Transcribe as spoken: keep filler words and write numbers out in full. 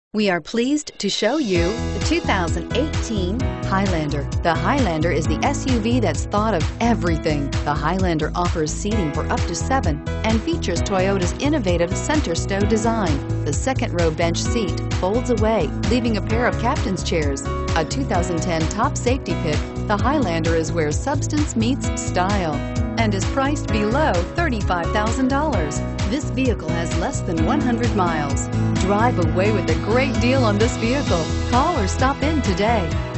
We are pleased to show you the two thousand eighteen Highlander. The Highlander is the S U V that's thought of everything. The Highlander offers seating for up to seven and features Toyota's innovative center stow design. The second row bench seat folds away, leaving a pair of captain's chairs. A two thousand ten top safety pick, the Highlander is where substance meets style and is priced below thirty-five thousand dollars. This vehicle has less than one hundred miles. Drive away with a great deal on this vehicle. Call or stop in today.